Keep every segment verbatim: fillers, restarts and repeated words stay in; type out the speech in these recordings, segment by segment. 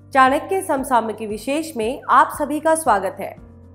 चाणक्य समसामयिकी विशेष में आप सभी का स्वागत है।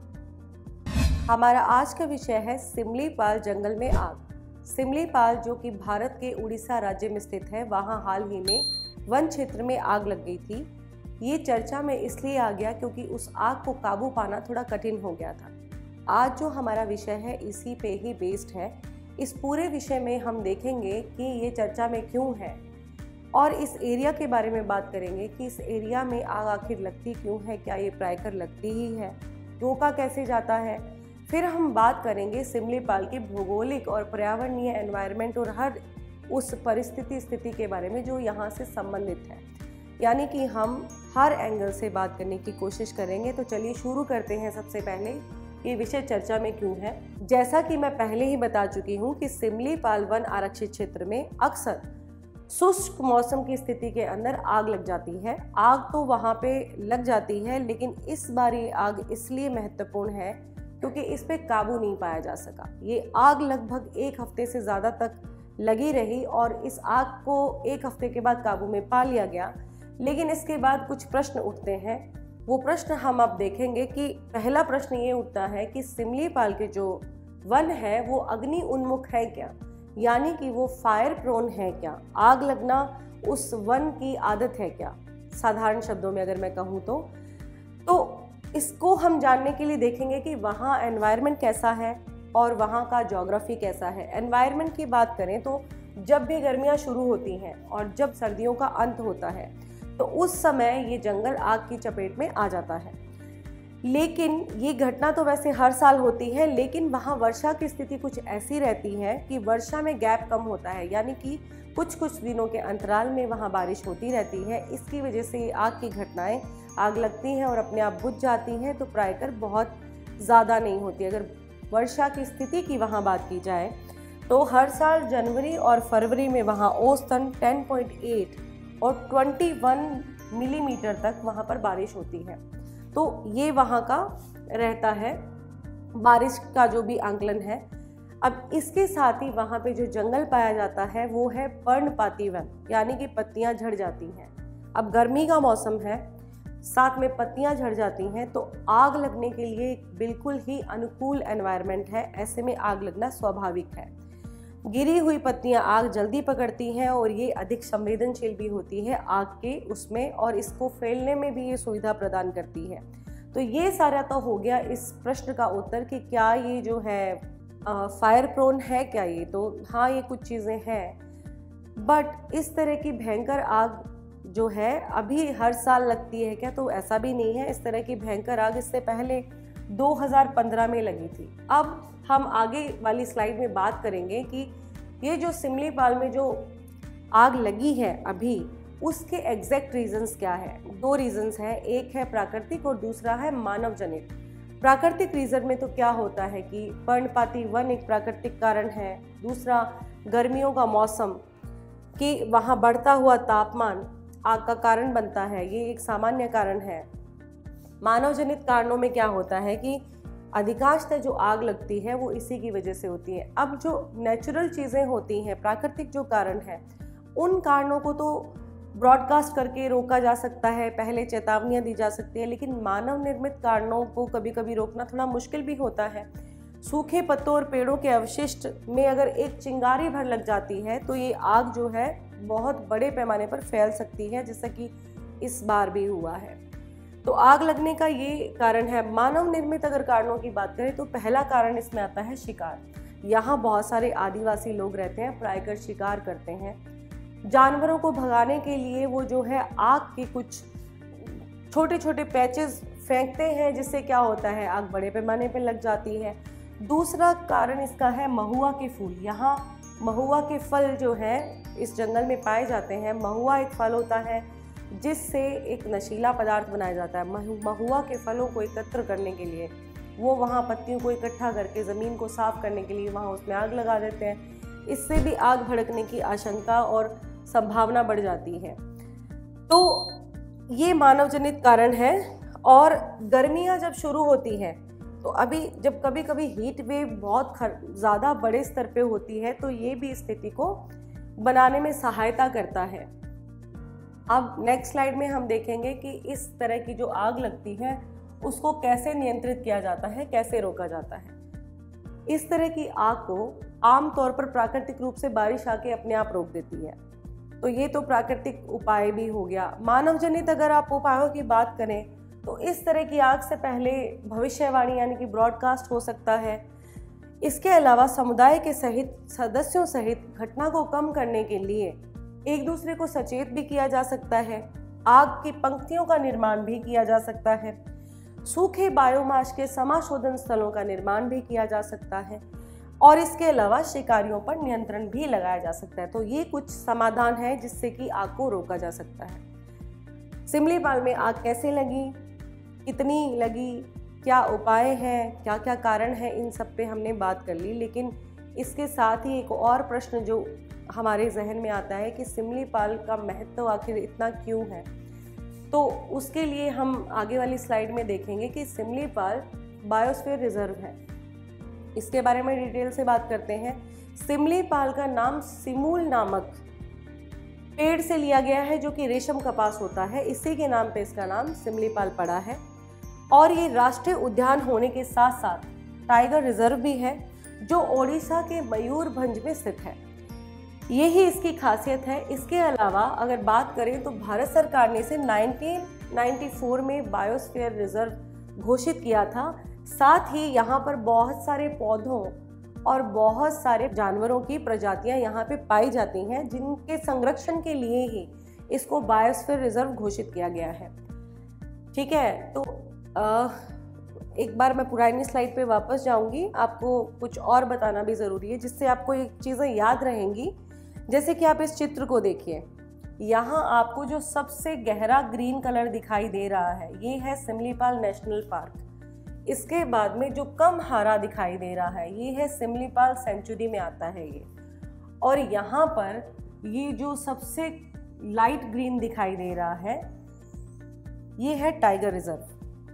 हमारा आज का विषय है सिमलीपाल जंगल में आग। सिमलीपाल जो कि भारत के उड़ीसा राज्य में स्थित है, वहां हाल ही में वन क्षेत्र में आग लग गई थी। ये चर्चा में इसलिए आ गया क्योंकि उस आग को काबू पाना थोड़ा कठिन हो गया था। आज जो हमारा विषय है इसी पे ही बेस्ड है। इस पूरे विषय में हम देखेंगे कि ये चर्चा में क्यों है और इस एरिया के बारे में बात करेंगे कि इस एरिया में आग आखिर लगती क्यों है, क्या ये प्रायकर लगती ही है, रोका कैसे जाता है। फिर हम बात करेंगे सिमलीपाल की भौगोलिक और पर्यावरणीय एनवायरनमेंट और हर उस परिस्थिति स्थिति के बारे में जो यहाँ से संबंधित है, यानी कि हम हर एंगल से बात करने की कोशिश करेंगे। तो चलिए शुरू करते हैं। सबसे पहले ये विषय चर्चा में क्यों है। जैसा कि मैं पहले ही बता चुकी हूँ कि सिमलीपाल वन आरक्षित क्षेत्र में अक्सर शुष्क मौसम की स्थिति के अंदर आग लग जाती है। आग तो वहाँ पे लग जाती है, लेकिन इस बार ये आग इसलिए महत्वपूर्ण है क्योंकि इस पे काबू नहीं पाया जा सका। ये आग लगभग एक हफ्ते से ज़्यादा तक लगी रही और इस आग को एक हफ्ते के बाद काबू में पा लिया गया। लेकिन इसके बाद कुछ प्रश्न उठते हैं। वो प्रश्न हम अब देखेंगे कि पहला प्रश्न ये उठता है कि सिमलीपाल के जो वन है वो अग्नि उन्मुख है क्या, यानी कि वो फायर प्रोन है क्या, आग लगना उस वन की आदत है क्या। साधारण शब्दों में अगर मैं कहूँ तो तो इसको हम जानने के लिए देखेंगे कि वहाँ एनवायरनमेंट कैसा है और वहाँ का ज्योग्राफी कैसा है। एनवायरनमेंट की बात करें तो जब भी गर्मियाँ शुरू होती हैं और जब सर्दियों का अंत होता है तो उस समय ये जंगल आग की चपेट में आ जाता है। लेकिन ये घटना तो वैसे हर साल होती है, लेकिन वहाँ वर्षा की स्थिति कुछ ऐसी रहती है कि वर्षा में गैप कम होता है, यानी कि कुछ कुछ दिनों के अंतराल में वहाँ बारिश होती रहती है। इसकी वजह से ये आग की घटनाएं आग लगती हैं और अपने आप बुझ जाती हैं, तो प्रायकर बहुत ज़्यादा नहीं होती। अगर वर्षा की स्थिति की वहाँ बात की जाए तो हर साल जनवरी और फरवरी में वहाँ औसतन टेन पॉइंट एट और इक्कीस मिलीमीटर तक वहाँ पर बारिश होती है। तो ये वहाँ का रहता है बारिश का जो भी आंकलन है। अब इसके साथ ही वहाँ पे जो जंगल पाया जाता है वो है पर्णपाती वन, यानी कि पत्तियाँ झड़ जाती हैं। अब गर्मी का मौसम है, साथ में पत्तियाँ झड़ जाती हैं, तो आग लगने के लिए एक बिल्कुल ही अनुकूल एनवायरनमेंट है। ऐसे में आग लगना स्वाभाविक है। गिरी हुई पत्तियाँ आग जल्दी पकड़ती हैं और ये अधिक संवेदनशील भी होती है आग के उसमें, और इसको फैलने में भी ये सुविधा प्रदान करती है। तो ये सारा तो हो गया इस प्रश्न का उत्तर कि क्या ये जो है फायर प्रोन है क्या। ये तो हाँ, ये कुछ चीज़ें हैं, बट इस तरह की भयंकर आग जो है अभी हर साल लगती है क्या, तो ऐसा भी नहीं है। इस तरह की भयंकर आग इससे पहले दो हज़ार पंद्रह में लगी थी। अब हम आगे वाली स्लाइड में बात करेंगे कि ये जो सिमलीपाल में जो आग लगी है अभी, उसके एग्जैक्ट रीजंस क्या है। दो रीजंस हैं, एक है प्राकृतिक और दूसरा है मानव जनित। प्राकृतिक रीजन में तो क्या होता है कि पर्णपाती वन एक प्राकृतिक कारण है, दूसरा गर्मियों का मौसम कि वहाँ बढ़ता हुआ तापमान आग का कारण बनता है, ये एक सामान्य कारण है। मानव जनित कारणों में क्या होता है कि अधिकांशतः जो आग लगती है वो इसी की वजह से होती है। अब जो नेचुरल चीज़ें होती हैं, प्राकृतिक जो कारण है, उन कारणों को तो ब्रॉडकास्ट करके रोका जा सकता है, पहले चेतावनियां दी जा सकती है, लेकिन मानव निर्मित कारणों को कभी कभी रोकना थोड़ा मुश्किल भी होता है। सूखे पत्तों और पेड़ों के अवशिष्ट में अगर एक चिंगारी भर लग जाती है तो ये आग जो है बहुत बड़े पैमाने पर फैल सकती है, जैसा कि इस बार भी हुआ है। तो आग लगने का ये कारण है। मानव निर्मित अगर कारणों की बात करें तो पहला कारण इसमें आता है शिकार। यहाँ बहुत सारे आदिवासी लोग रहते हैं, प्रायकर शिकार करते हैं। जानवरों को भगाने के लिए वो जो है आग के कुछ छोटे छोटे पैचेस फेंकते हैं, जिससे क्या होता है आग बड़े पैमाने पर लग जाती है। दूसरा कारण इसका है महुआ के फूल। यहाँ महुआ के फल जो है इस जंगल में पाए जाते हैं। महुआ एक फल होता है जिससे एक नशीला पदार्थ बनाया जाता है। महुआ के फलों को एकत्र करने के लिए वो वहाँ पत्तियों को इकट्ठा करके ज़मीन को साफ करने के लिए वहाँ उसमें आग लगा देते हैं। इससे भी आग भड़कने की आशंका और संभावना बढ़ जाती है। तो ये मानव जनित कारण है। और गर्मियाँ जब शुरू होती हैं तो अभी जब कभी कभी हीट वेव बहुत ज़्यादा बड़े स्तर पे होती है तो ये भी स्थिति को बनाने में सहायता करता है। अब नेक्स्ट स्लाइड में हम देखेंगे कि इस तरह की जो आग लगती है उसको कैसे नियंत्रित किया जाता है, कैसे रोका जाता है। इस तरह की आग को आमतौर पर प्राकृतिक रूप से बारिश आके अपने आप रोक देती है। तो ये तो प्राकृतिक उपाय भी हो गया। मानव जनित अगर आप उपायों की बात करें तो इस तरह की आग से पहले भविष्यवाणी यानी कि ब्रॉडकास्ट हो सकता है। इसके अलावा समुदाय के सहित सदस्यों सहित घटना को कम करने के लिए एक दूसरे को सचेत भी किया जा सकता है। आग की पंक्तियों का निर्माण भी किया जा सकता है। सूखे बायोमास के समाशोधन स्थलों का निर्माण भी किया जा सकता है और इसके अलावा शिकारियों पर नियंत्रण भी लगाया जा सकता है। तो ये कुछ समाधान है जिससे कि आग को रोका जा सकता है। सिमलीपाल में आग कैसे लगी, कितनी लगी, क्या उपाय हैं, क्या क्या कारण है, इन सब पे हमने बात कर ली। लेकिन इसके साथ ही एक और प्रश्न जो हमारे जहन में आता है कि सिमलीपाल का महत्व आखिर इतना क्यों है, तो उसके लिए हम आगे वाली स्लाइड में देखेंगे कि सिमलीपाल बायोस्फीयर रिजर्व है। इसके बारे में डिटेल से बात करते हैं। सिमलीपाल का नाम सिमूल नामक पेड़ से लिया गया है जो कि रेशम कपास होता है। इसी के नाम पे इसका नाम सिमलीपाल पड़ा है और ये राष्ट्रीय उद्यान होने के साथ साथ टाइगर रिजर्व भी है जो ओडिशा के मयूरभंज में स्थित है। यही इसकी खासियत है। इसके अलावा अगर बात करें तो भारत सरकार ने इसे उन्नीस सौ चौरानवे में बायोस्फीयर रिजर्व घोषित किया था। साथ ही यहाँ पर बहुत सारे पौधों और बहुत सारे जानवरों की प्रजातियाँ यहाँ पे पाई जाती हैं जिनके संरक्षण के लिए ही इसको बायोस्फीयर रिजर्व घोषित किया गया है। ठीक है, तो आ, एक बार मैं पुरानी स्लाइड पे वापस जाऊंगी। आपको कुछ और बताना भी ज़रूरी है जिससे आपको ये चीज़ें याद रहेंगी। जैसे कि आप इस चित्र को देखिए, यहाँ आपको जो सबसे गहरा ग्रीन कलर दिखाई दे रहा है ये है सिमलीपाल नेशनल पार्क। इसके बाद में जो कम हरा दिखाई दे रहा है ये है सिमलीपाल सेंचुरी में आता है ये। और यहाँ पर ये जो सबसे लाइट ग्रीन दिखाई दे रहा है ये है tiger reserve,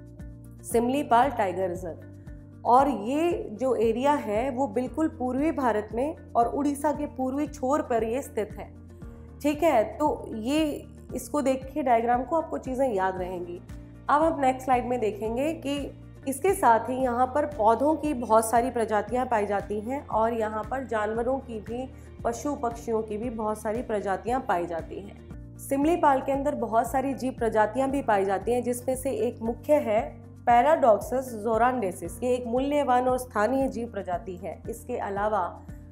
Similipal tiger reserve. और ये जो एरिया है वो बिल्कुल पूर्वी भारत में और उड़ीसा के पूर्वी छोर पर ये स्थित है। ठीक है, तो ये इसको देख के डायग्राम को आपको चीज़ें याद रहेंगी। अब हम नेक्स्ट स्लाइड में देखेंगे कि इसके साथ ही यहाँ पर पौधों की बहुत सारी प्रजातियाँ पाई जाती हैं और यहाँ पर जानवरों की भी, पशु पक्षियों की भी बहुत सारी प्रजातियाँ पाई जाती हैं। सिमलीपाल के अंदर बहुत सारी जीव प्रजातियाँ भी पाई जाती हैं जिसमें से एक मुख्य है पैराडॉक्सस जोरांडेसिस। ये एक मूल्यवान और स्थानीय जीव प्रजाति है। इसके अलावा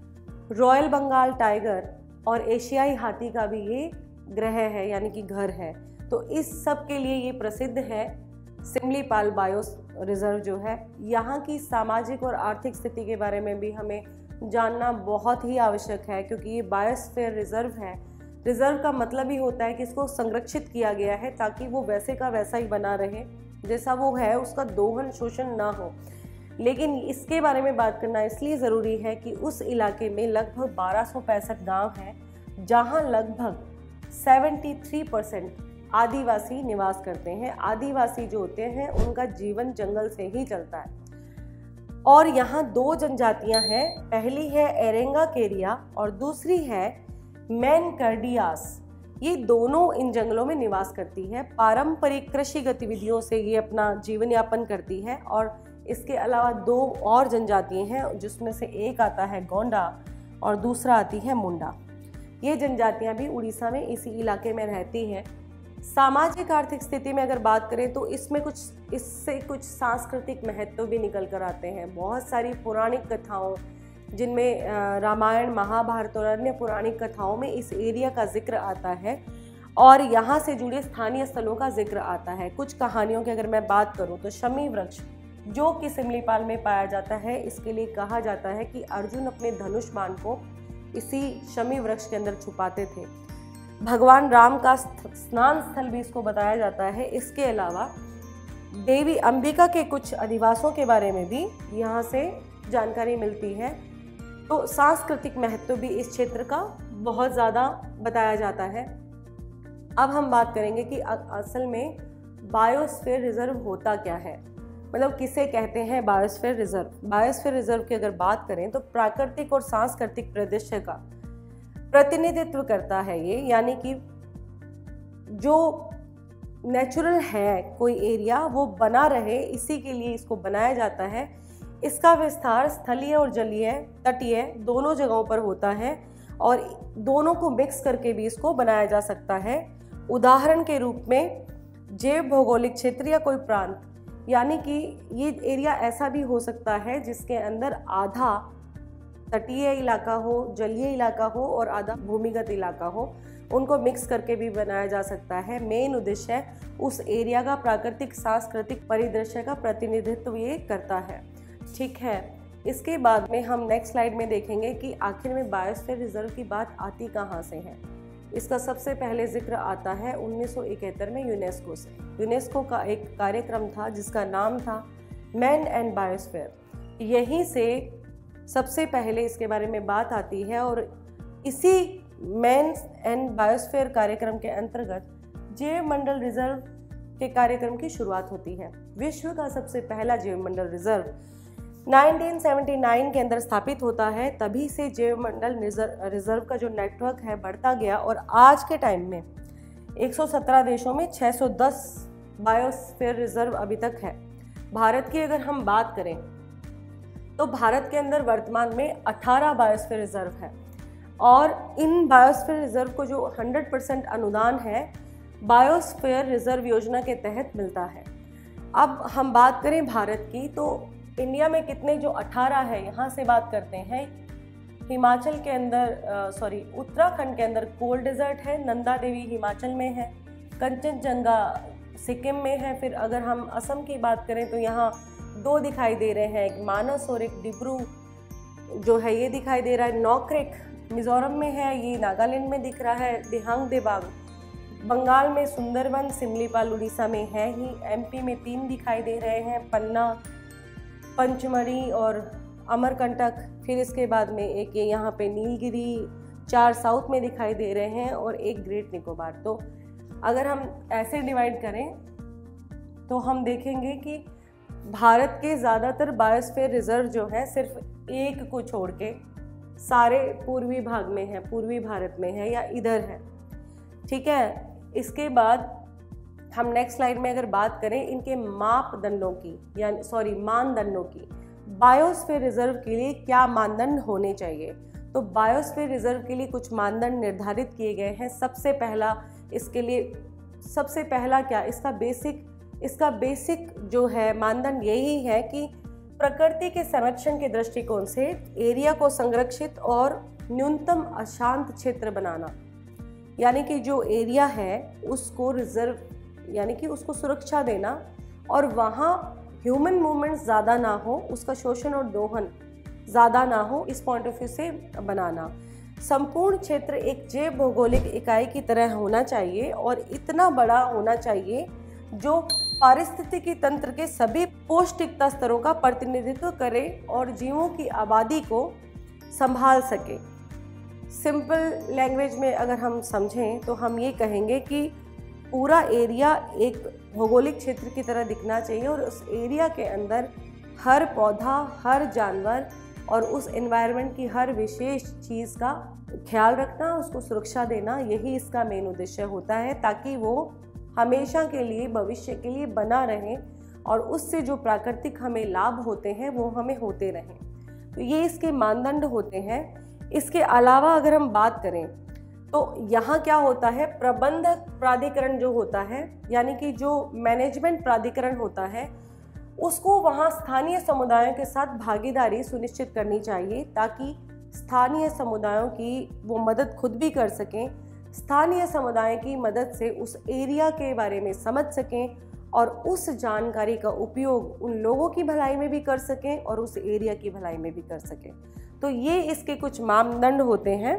रॉयल बंगाल टाइगर और एशियाई हाथी का भी ये ग्रह है यानी कि घर है। तो इस सब के लिए ये प्रसिद्ध है सिमलीपाल बायो रिजर्व जो है। यहाँ की सामाजिक और आर्थिक स्थिति के बारे में भी हमें जानना बहुत ही आवश्यक है क्योंकि ये बायोस्फीयर रिजर्व है। रिजर्व का मतलब ही होता है कि इसको संरक्षित किया गया है ताकि वो वैसे का वैसा ही बना रहे जैसा वो है, उसका दोहन शोषण ना हो। लेकिन इसके बारे में बात करना इसलिए ज़रूरी है कि उस इलाके में लगभग बारह सौ पैंसठ गाँव हैं जहाँ लगभग तिहत्तर परसेंट आदिवासी निवास करते हैं। आदिवासी जो होते हैं उनका जीवन जंगल से ही चलता है। और यहाँ दो जनजातियाँ हैं, पहली है एरेंगा केरिया और दूसरी है मैनकर्डियास। ये दोनों इन जंगलों में निवास करती है। पारंपरिक कृषि गतिविधियों से ये अपना जीवन यापन करती है। और इसके अलावा दो और जनजातियाँ हैं जिसमें से एक आता है गोंडा और दूसरा आती है मुंडा। ये जनजातियाँ भी उड़ीसा में इसी इलाके में रहती हैं। सामाजिक आर्थिक स्थिति में अगर बात करें तो इसमें कुछ इससे कुछ सांस्कृतिक महत्व भी निकल कर आते हैं। बहुत सारी पौराणिक कथाओं जिनमें रामायण, महाभारत और अन्य पौराणिक कथाओं में इस एरिया का जिक्र आता है और यहाँ से जुड़े स्थानीय स्थलों का जिक्र आता है। कुछ कहानियों की अगर मैं बात करूँ तो शमी वृक्ष जो कि सिमलीपाल में पाया जाता है, इसके लिए कहा जाता है कि अर्जुन अपने धनुष बाण को इसी शमी वृक्ष के अंदर छुपाते थे। भगवान राम का स्नान स्थल भी इसको बताया जाता है। इसके अलावा देवी अंबिका के कुछ अधिवासों के बारे में भी यहाँ से जानकारी मिलती है। तो सांस्कृतिक महत्व भी इस क्षेत्र का बहुत ज़्यादा बताया जाता है। अब हम बात करेंगे कि असल में बायोस्फीयर रिजर्व होता क्या है, मतलब किसे कहते हैं बायोस्फीयर रिजर्व। बायोस्फीयर रिजर्व की अगर बात करें तो प्राकृतिक और सांस्कृतिक परिदृश्य का प्रतिनिधित्व करता है ये, यानी कि जो नेचुरल है कोई एरिया वो बना रहे, इसी के लिए इसको बनाया जाता है। इसका विस्तार स्थलीय और जलीय, तटीय दोनों जगहों पर होता है और दोनों को मिक्स करके भी इसको बनाया जा सकता है। उदाहरण के रूप में जैव भौगोलिक क्षेत्र या कोई प्रांत, यानी कि ये एरिया ऐसा भी हो सकता है जिसके अंदर आधा तटीय इलाका हो, जलीय इलाका हो और आधा भूमिगत इलाका हो, उनको मिक्स करके भी बनाया जा सकता है। मेन उद्देश्य है उस एरिया का प्राकृतिक सांस्कृतिक परिदृश्य का प्रतिनिधित्व ये करता है। ठीक है, इसके बाद में हम नेक्स्ट स्लाइड में देखेंगे कि आखिर में बायोस्फीयर रिजर्व की बात आती कहाँ से है। इसका सबसे पहले जिक्र आता है उन्नीस सौ इकहत्तर में यूनेस्को से। यूनेस्को का एक कार्यक्रम था जिसका नाम था मैन एंड बायोस्फीयर। यहीं से सबसे पहले इसके बारे में बात आती है और इसी मैन एंड बायोस्फीयर कार्यक्रम के अंतर्गत जैव मंडल रिजर्व के कार्यक्रम की शुरुआत होती है। विश्व का सबसे पहला जैव मंडल रिजर्व उन्नीस सौ उन्यासी के अंदर स्थापित होता है। तभी से जैव मंडल रिजर्व का जो नेटवर्क है बढ़ता गया और आज के टाइम में एक सौ सत्रह देशों में छह सौ दस बायोस्फीयर रिजर्व अभी तक है। भारत की अगर हम बात करें तो भारत के अंदर वर्तमान में अठारह बायोस्फीयर रिजर्व है और इन बायोस्फीयर रिजर्व को जो सौ परसेंट अनुदान है बायोस्फीयर रिजर्व योजना के तहत मिलता है। अब हम बात करें भारत की तो इंडिया में कितने, जो अठारह है, यहाँ से बात करते हैं। हिमाचल के अंदर सॉरी उत्तराखंड के अंदर कोल्ड डेजर्ट है, नंदा देवी हिमाचल में है, कंचनजंगा सिक्किम में है। फिर अगर हम असम की बात करें तो यहाँ दो दिखाई दे रहे हैं, एक मानस और एक डिब्रू जो है ये दिखाई दे रहा है। नौक्रेक मिजोरम में है, ये नागालैंड में दिख रहा है। दिहांग देबांग बंगाल में, सुंदरवन सिमलीपाल उड़ीसा में है ही। एमपी में तीन दिखाई दे रहे हैं, पन्ना, पंचमढ़ी और अमरकंटक। फिर इसके बाद में एक ये यहाँ पे नीलगिरी, चार साउथ में दिखाई दे रहे हैं और एक ग्रेट निकोबार। तो अगर हम ऐसे डिवाइड करें तो हम देखेंगे कि भारत के ज़्यादातर बायोस्फीयर रिजर्व जो है सिर्फ एक को छोड़ के सारे पूर्वी भाग में है, पूर्वी भारत में है या इधर है। ठीक है, इसके बाद हम नेक्स्ट स्लाइड में अगर बात करें इनके मापदंडों की, यानी सॉरी मानदंडों की, बायोस्फीयर रिजर्व के लिए क्या मानदंड होने चाहिए, तो बायोस्फीयर रिजर्व के लिए कुछ मानदंड निर्धारित किए गए हैं। सबसे पहला इसके लिए सबसे पहला क्या, इसका बेसिक इसका बेसिक जो है मानदंड यही है कि प्रकृति के संरक्षण के दृष्टिकोण से एरिया को संरक्षित और न्यूनतम अशांत क्षेत्र बनाना, यानी कि जो एरिया है उसको रिजर्व यानी कि उसको सुरक्षा देना और वहाँ ह्यूमन मूवमेंट ज़्यादा ना हो, उसका शोषण और दोहन ज़्यादा ना हो, इस पॉइंट ऑफ व्यू से बनाना। संपूर्ण क्षेत्र एक जैव भौगोलिक इकाई की तरह होना चाहिए और इतना बड़ा होना चाहिए जो पारिस्थितिकी तंत्र के सभी पौष्टिकता स्तरों का प्रतिनिधित्व करे और जीवों की आबादी को संभाल सके। सिंपल लैंग्वेज में अगर हम समझें तो हम ये कहेंगे कि पूरा एरिया एक भौगोलिक क्षेत्र की तरह दिखना चाहिए और उस एरिया के अंदर हर पौधा, हर जानवर और उस एनवायरनमेंट की हर विशेष चीज़ का ख्याल रखना, उसको सुरक्षा देना, यही इसका मेन उद्देश्य होता है ताकि वो हमेशा के लिए, भविष्य के लिए बना रहे और उससे जो प्राकृतिक हमें लाभ होते हैं वो हमें होते रहें। तो ये इसके मानदंड होते हैं। इसके अलावा अगर हम बात करें तो यहाँ क्या होता है, प्रबंधक प्राधिकरण जो होता है, यानी कि जो मैनेजमेंट प्राधिकरण होता है, उसको वहाँ स्थानीय समुदायों के साथ भागीदारी सुनिश्चित करनी चाहिए ताकि स्थानीय समुदायों की वो मदद खुद भी कर सकें, स्थानीय समुदाय की मदद से उस एरिया के बारे में समझ सकें और उस जानकारी का उपयोग उन लोगों की भलाई में भी कर सकें और उस एरिया की भलाई में भी कर सकें। तो ये इसके कुछ मानदंड होते हैं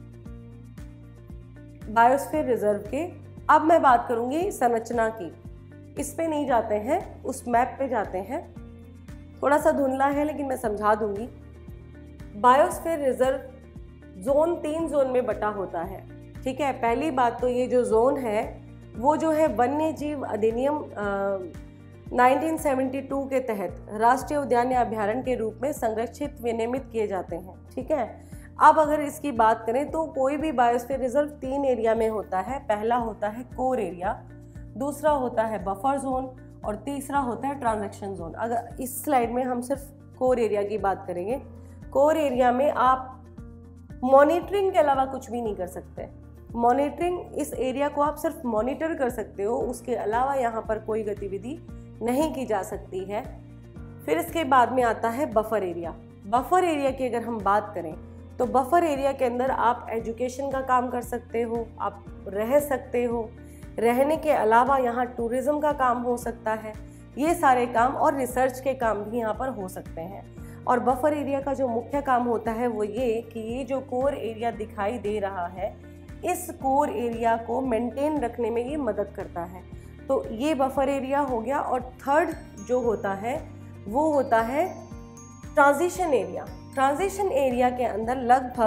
बायोस्फीयर रिजर्व के। अब मैं बात करूंगी संरचना की। इस पे नहीं जाते हैं, उस मैप पे जाते हैं। थोड़ा सा धुंधला है लेकिन मैं समझा दूंगी। बायोस्फीयर रिजर्व जोन तीन जोन में बटा होता है। ठीक है, पहली बात तो ये जो जोन है वो जो है वन्य जीव अधिनियम उन्नीस सौ बहत्तर के तहत राष्ट्रीय उद्यान या अभ्यारण्य के रूप में संरक्षित विनियमित किए जाते हैं। ठीक है, अब अगर इसकी बात करें तो कोई भी बायोस्फीयर रिजर्व तीन एरिया में होता है। पहला होता है कोर एरिया, दूसरा होता है बफर जोन और तीसरा होता है ट्रांजैक्शन जोन। अगर इस स्लाइड में हम सिर्फ कोर एरिया की बात करेंगे, कोर एरिया में आप मॉनिटरिंग के अलावा कुछ भी नहीं कर सकते। मॉनिटरिंग, इस एरिया को आप सिर्फ मॉनिटर कर सकते हो, उसके अलावा यहाँ पर कोई गतिविधि नहीं की जा सकती है। फिर इसके बाद में आता है बफर एरिया। बफर एरिया की अगर हम बात करें तो बफर एरिया के अंदर आप एजुकेशन का काम कर सकते हो, आप रह सकते हो, रहने के अलावा यहाँ टूरिज्म का काम हो सकता है, ये सारे काम और रिसर्च के काम भी यहाँ पर हो सकते हैं। और बफर एरिया का जो मुख्य काम होता है वो ये कि ये जो कोर एरिया दिखाई दे रहा है, इस कोर एरिया को मेंटेन रखने में ये मदद करता है। तो ये बफर एरिया हो गया। और थर्ड जो होता है वो होता है ट्रांजिशन एरिया। ट्रांजिशन एरिया के अंदर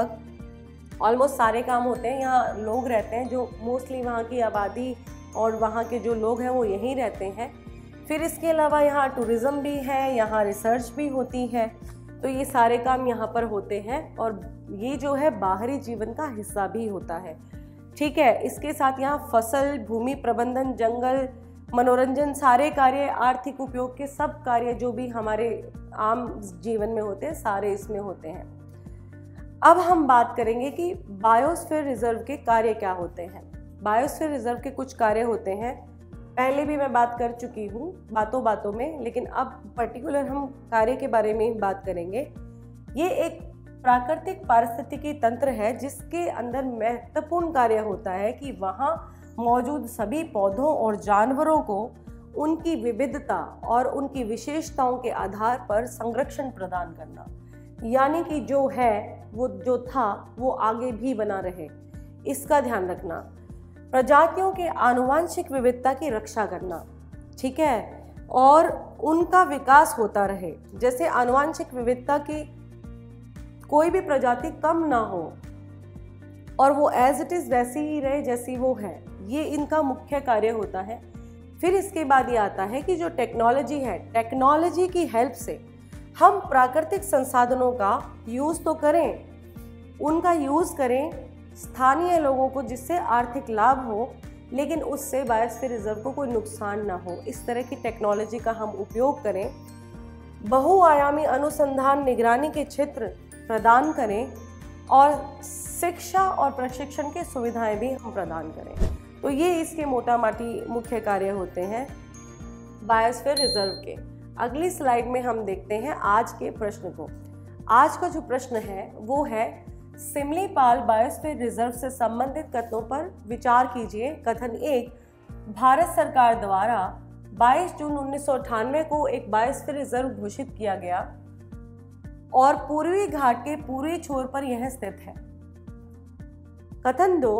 लगभग ऑलमोस्ट सारे काम होते हैं। यहाँ लोग रहते हैं, जो मोस्टली वहाँ की आबादी और वहाँ के जो लोग हैं वो यहीं रहते हैं। फिर इसके अलावा यहाँ टूरिज़्म भी है, यहाँ रिसर्च भी होती है। तो ये सारे काम यहाँ पर होते हैं और ये जो है बाहरी जीवन का हिस्सा भी होता है। ठीक है, इसके साथ यहाँ फसल, भूमि प्रबंधन, जंगल, मनोरंजन, सारे कार्य, आर्थिक उपयोग के सब कार्य जो भी हमारे आम जीवन में होते हैं, सारे इसमें होते हैं। अब हम बात करेंगे कि बायोस्फीयर रिजर्व के कार्य क्या होते हैं। बायोस्फीयर रिजर्व के कुछ कार्य होते हैं, पहले भी मैं बात कर चुकी हूँ बातों बातों में, लेकिन अब पर्टिकुलर हम कार्य के बारे में बात करेंगे। ये एक प्राकृतिक पारिस्थितिकी तंत्र है जिसके अंदर महत्वपूर्ण कार्य होता है कि वहाँ मौजूद सभी पौधों और जानवरों को उनकी विविधता और उनकी विशेषताओं के आधार पर संरक्षण प्रदान करना, यानी कि जो है वो जो था वो आगे भी बना रहे, इसका ध्यान रखना। प्रजातियों के आनुवांशिक विविधता की रक्षा करना, ठीक है, और उनका विकास होता रहे। जैसे आनुवांशिक विविधता की कोई भी प्रजाति कम ना हो और वो एज इट इज़ वैसी ही रहे जैसी वो है, ये इनका मुख्य कार्य होता है। फिर इसके बाद ये आता है कि जो टेक्नोलॉजी है, टेक्नोलॉजी की हेल्प से हम प्राकृतिक संसाधनों का यूज़ तो करें, उनका यूज़ करें स्थानीय लोगों को, जिससे आर्थिक लाभ हो, लेकिन उससे बायोस्फीयर रिजर्व को कोई नुकसान ना हो। इस तरह की टेक्नोलॉजी का हम उपयोग करें। बहुआयामी अनुसंधान निगरानी के क्षेत्र प्रदान करें और शिक्षा और प्रशिक्षण की सुविधाएं भी हम प्रदान करें। तो ये इसके मोटा माटी मुख्य कार्य होते हैं बायोस्फीयर रिजर्व के। अगली स्लाइड में हम देखते हैं आज के प्रश्न को। आज का जो प्रश्न है वो है सिमलीपाल बायोस्फीयर रिजर्व से संबंधित कथनों पर विचार कीजिए। कथन एक, भारत सरकार द्वारा बाईस जून उन्नीस सौ अट्ठानवे को एक बायोस्फीयर रिजर्व घोषित किया गया और पूर्वी घाट के पूर्वी छोर पर यह स्थित है। कथन दो,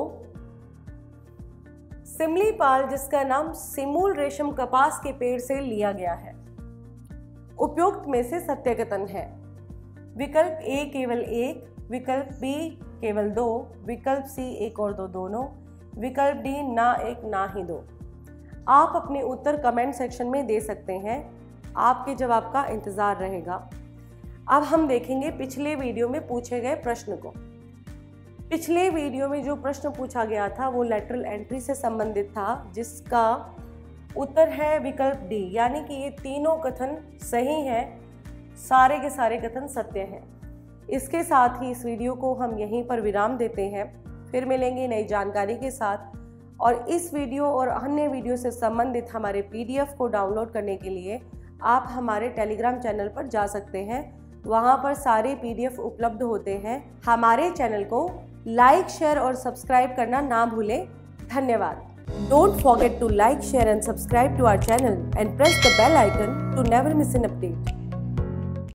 सिमलीपाल जिसका नाम सिमूल रेशम कपास के पेड़ से लिया गया है, उपयुक्त में से सत्य कथन है। विकल्प ए केवल एक, विकल्प बी केवल दो, विकल्प सी एक और दो दोनों, विकल्प डी ना एक ना ही दो। आप अपने उत्तर कमेंट सेक्शन में दे सकते हैं, आपके जवाब का इंतजार रहेगा। अब हम देखेंगे पिछले वीडियो में पूछे गए प्रश्न को। पिछले वीडियो में जो प्रश्न पूछा गया था वो लेटरल एंट्री से संबंधित था, जिसका उत्तर है विकल्प डी, यानी कि ये तीनों कथन सही हैं, सारे के सारे कथन सत्य हैं। इसके साथ ही इस वीडियो को हम यहीं पर विराम देते हैं। फिर मिलेंगे नई जानकारी के साथ। और इस वीडियो और अन्य वीडियो से संबंधित हमारे पीडीएफ को डाउनलोड करने के लिए आप हमारे टेलीग्राम चैनल पर जा सकते हैं, वहां पर सारे पीडीएफ उपलब्ध होते हैं। हमारे चैनल को लाइक, शेयर और सब्सक्राइब करना ना भूलें। धन्यवाद। Don't forget to like, share and subscribe to our channel and press the bell icon to never miss an update.